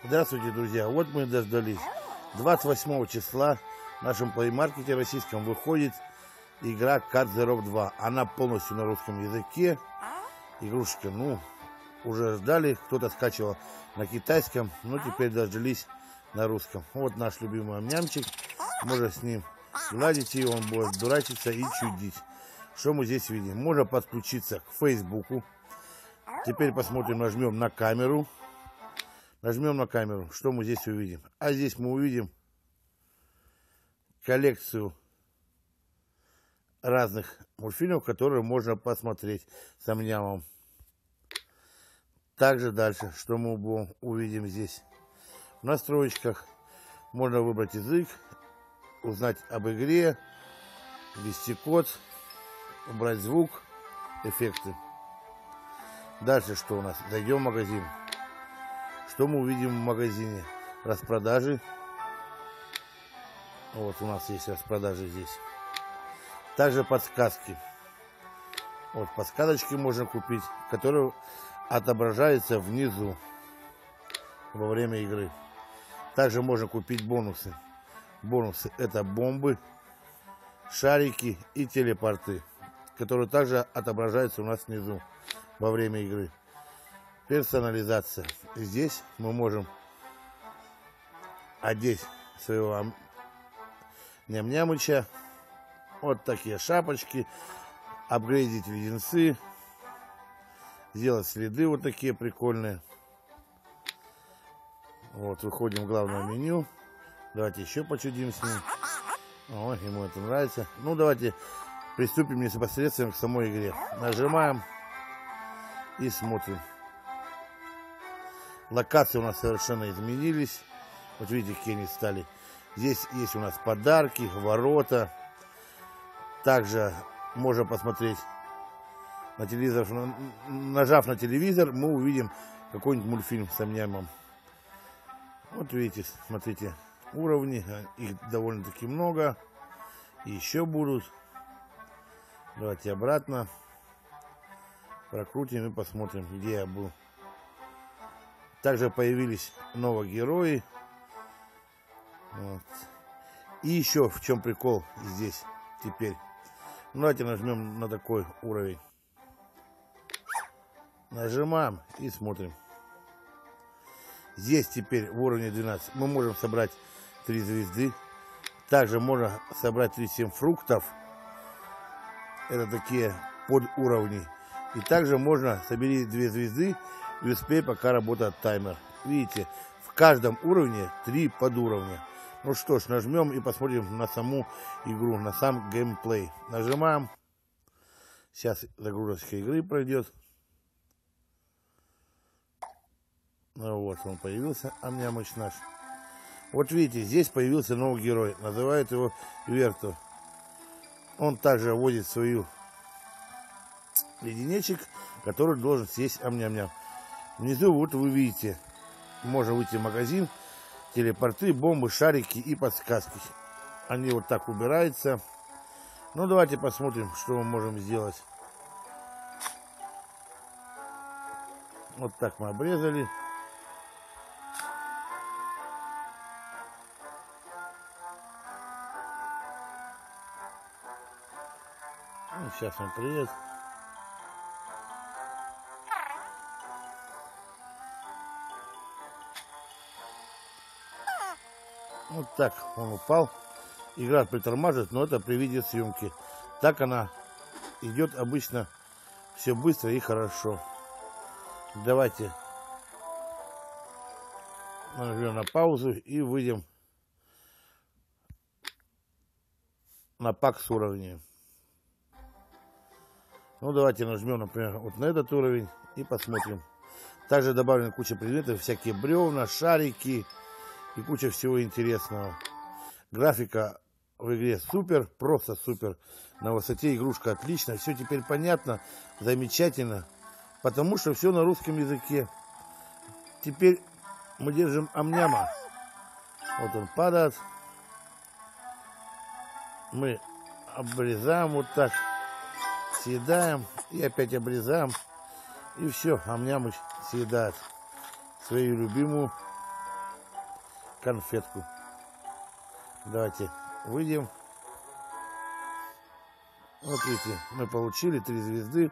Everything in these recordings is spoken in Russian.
Здравствуйте, друзья! Вот мы дождались. 28 числа в нашем плеймаркете российском выходит игра Cat Zero 2. Она полностью на русском языке. Игрушка, уже ждали. Кто-то скачивал на китайском, но теперь дождались на русском. Вот наш любимый амнямчик. Можно с ним гладить, и он будет дурачиться и чудить. Что мы здесь видим? Можно подключиться к Фейсбуку. Теперь посмотрим, нажмем на камеру. Нажмем на камеру. Что мы здесь увидим? А здесь мы увидим коллекцию разных мультфильмов, которые можно посмотреть с амнямом. Также дальше, что мы увидим здесь? В настройках можно выбрать язык, узнать об игре, ввести код, убрать звук, эффекты. Дальше что у нас? Зайдем в магазин. Что мы увидим в магазине? Распродажи. Вот у нас есть распродажи здесь. Также подсказки. Вот подсказочки можно купить, которые отображаются внизу во время игры. Также можно купить бонусы. Бонусы — это бомбы, шарики и телепорты, которые также отображаются у нас внизу во время игры. Персонализация. Здесь мы можем одеть своего ням-нямыча. Вот такие шапочки. Апгрейдить леденцы. Сделать следы вот такие прикольные. Вот, выходим в главное меню. Давайте еще почудим с ним. О, ему это нравится. Давайте приступим непосредственно к самой игре. Нажимаем и смотрим. Локации у нас совершенно изменились. Вот видите, какие они стали. Здесь есть у нас подарки, ворота. Также можно посмотреть на телевизор. Нажав на телевизор, мы увидим какой-нибудь мультфильм с амнямом. Вот видите, смотрите, уровни. Их довольно-таки много. И еще будут. Давайте обратно. Прокрутим и посмотрим, где я был. Также появились новые герои. Вот. И еще в чем прикол здесь теперь. Давайте нажмем на такой уровень. Нажимаем и смотрим. Здесь теперь в уровне 12 мы можем собрать 3 звезды. Также можно собрать 37 фруктов. Это такие подуровни. И также можно собери 2 звезды и успей, пока работает таймер. Видите, в каждом уровне 3 подуровня. Ну что ж, нажмем и посмотрим на саму игру, на сам геймплей. Нажимаем. Сейчас загрузочка игры пройдет. Вот он появился, амнямыч наш. Вот видите, здесь появился новый герой. Называют его Верту. Он также вводит свою леденечек, который должен съесть амням-ням. Внизу вот вы видите, можно выйти в магазин, телепорты, бомбы, шарики и подсказки. Они вот так убираются. Давайте посмотрим, что мы можем сделать. Вот так мы обрезали. Сейчас он приедет. Вот так он упал. Игра притормаживает, но это при виде съемки. Так она идет обычно все быстро и хорошо. Давайте нажмем на паузу и выйдем на пак с уровнем. Давайте нажмем, например, вот на этот уровень и посмотрим. Также добавлена куча предметов, всякие бревна, шарики и куча всего интересного. Графика в игре супер, просто супер. На высоте игрушка отлично. Все теперь понятно, замечательно. Потому что все на русском языке. Теперь мы держим амняма. Вот он падает. Мы обрезаем вот так. Съедаем и опять обрезаем. И все, амнямыч съедает свою любимую конфетку. Давайте выйдем. Вот видите, мы получили 3 звезды.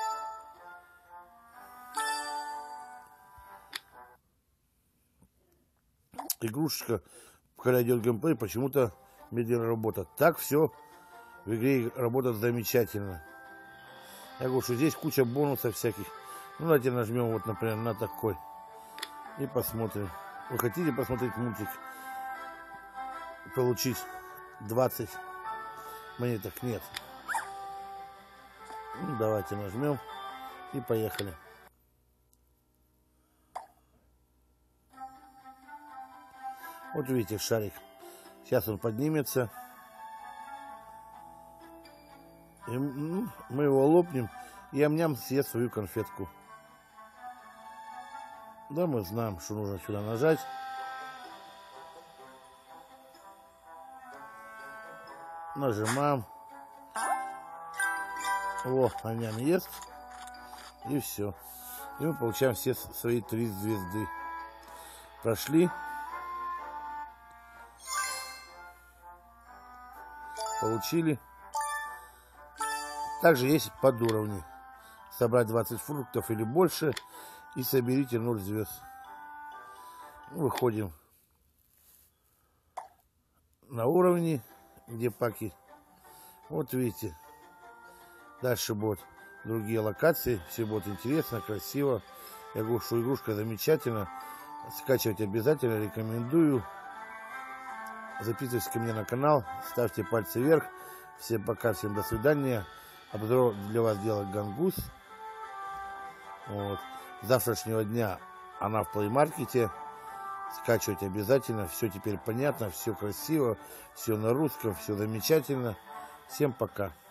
Игрушечка, когда идет геймплей, почему-то медленно работает. Так все в игре работает замечательно. Я говорю, что здесь куча бонусов всяких. Ну, давайте нажмем вот, например, на такой. И посмотрим. Вы хотите посмотреть мультик? Получить 20 монеток? Нет. Ну, давайте нажмем. И поехали. Вот видите шарик. Сейчас он поднимется. И мы его лопнем. И ам-ням съест свою конфетку. Да, мы знаем, что нужно сюда нажать. Нажимаем. О, ам-ням ест. И все. И мы получаем все свои 3 звезды. Прошли. Получили. Также есть подуровни. Собрать 20 фруктов или больше. И соберите 0 звезд. Выходим на уровни, где паки. Вот видите. Дальше будут другие локации. Все будет интересно, красиво. Я говорю, что игрушка замечательна. Скачивать обязательно. Рекомендую. Записывайтесь ко мне на канал. Ставьте пальцы вверх. Всем пока, всем до свидания. Обзор для вас делает Гангус. Вот. С завтрашнего дня она в Play Market. Скачивать обязательно. Все теперь понятно, все красиво, все на русском, все замечательно. Всем пока.